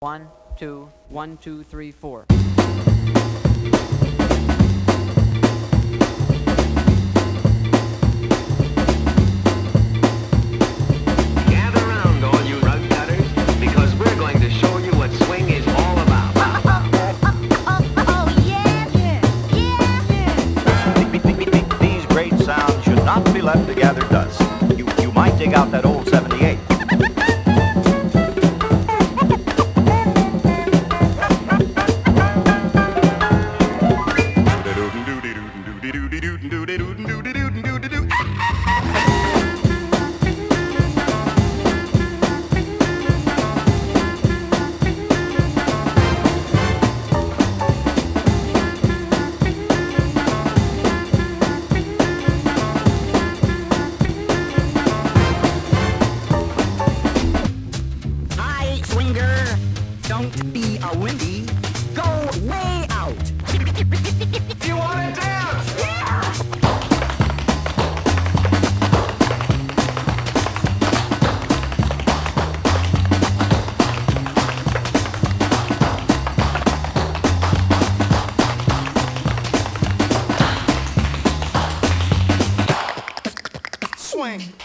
1, 2, 1, 2, 3, 4. Gather round, all you rug cutters, because we're going to show you what swing is all about. These great sounds should not be left to gather dust. You might dig out that old 78. Swinger, don't be a windy. Go way out. You want to dance? Yeah! Swing.